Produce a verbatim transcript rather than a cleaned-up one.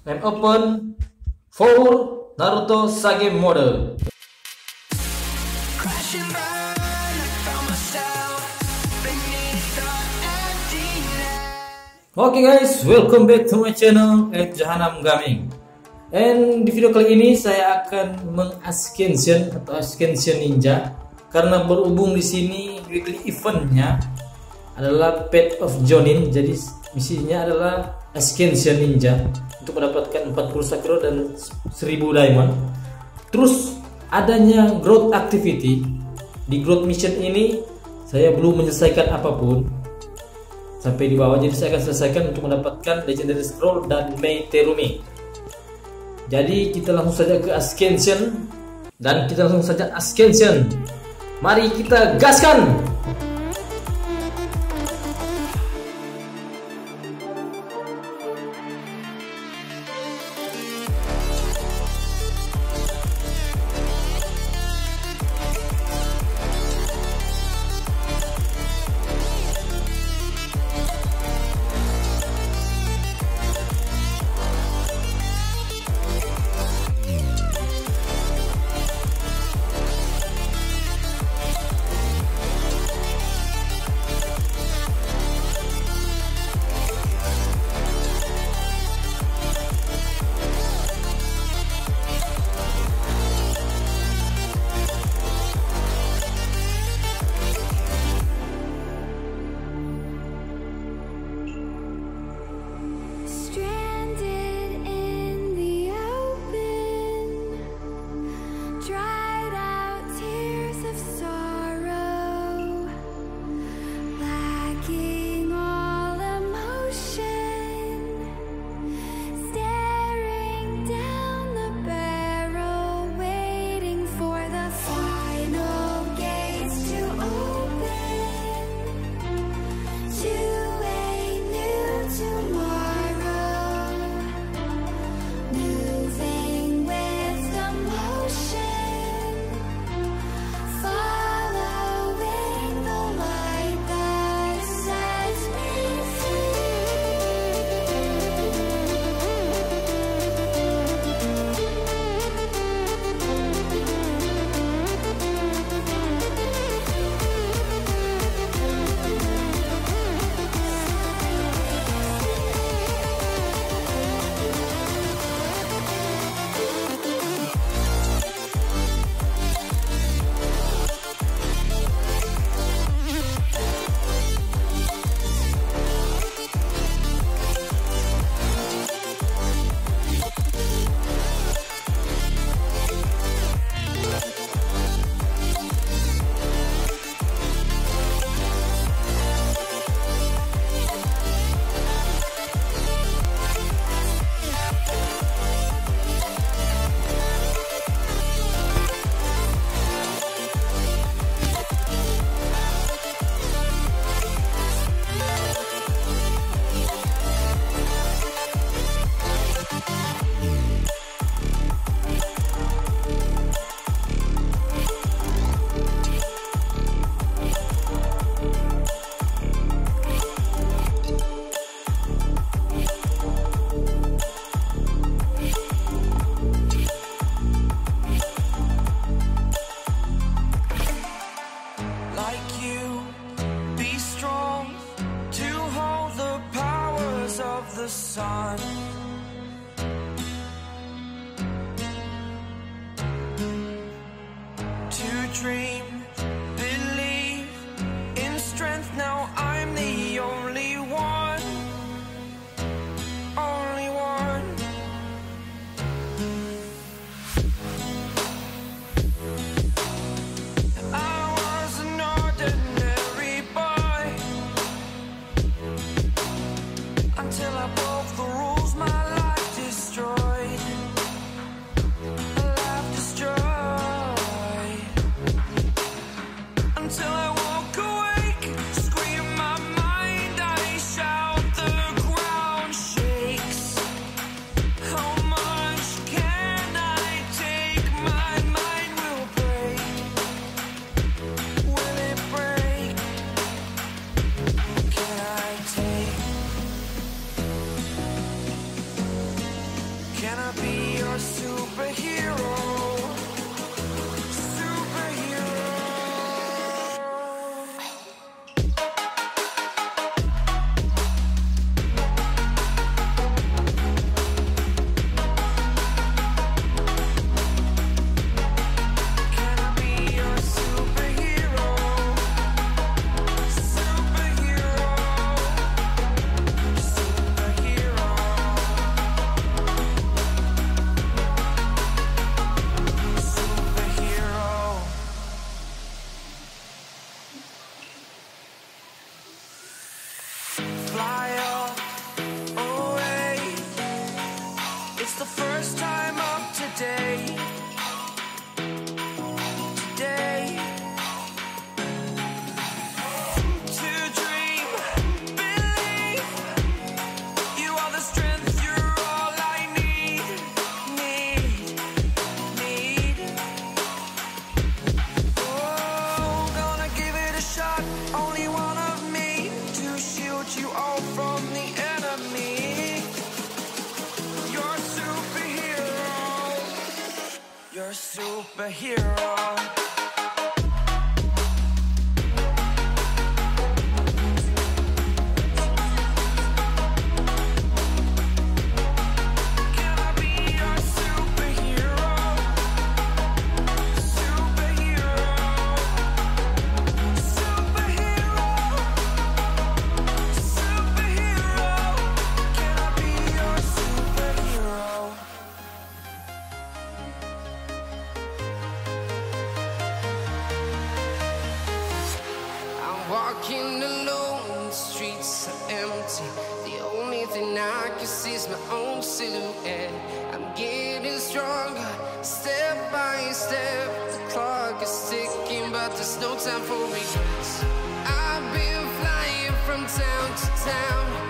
and open for Naruto Sage mode. Oke okay guys, welcome back to my channel at Jahanam Gaming. And di video kali ini saya akan mengascension atau ascension ninja karena berhubung di sini weekly eventnya adalah Path of Jonin. Jadi misinya adalah ascension ninja untuk mendapatkan empat puluh sakura dan seribu diamond. Terus adanya growth activity. Di growth mission ini saya belum menyelesaikan apapun sampai di bawah, jadi saya akan selesaikan untuk mendapatkan legendary scroll dan Mei Terumi. Jadi kita langsung saja ke ascension dan kita langsung saja ascension. Mari kita gaskan. Sun. To dream, believe in strength. Now I'm the only one, only one. I was an ordinary boy until I broke the rules, my life destroyed, a life destroyed. Can I be your superhero? Superhero. Can I be your superhero? Superhero. Superhero. Superhero. Fly off away. It's the first time of today. Today. To dream, believe. You are the strength, you're all I need. Need, need. Oh, gonna give it a shot. Only one of me to shield you all from the enemy. You're a superhero. You're a superhero. Can I be your superhero? Superhero. Superhero. Superhero. Can I be your superhero? I'm walking alone, the streets are empty. The only thing I can see is my own silhouette. I'm getting stronger, step by step. The clock is ticking, but there's no time for regrets. I've been flying from town to town,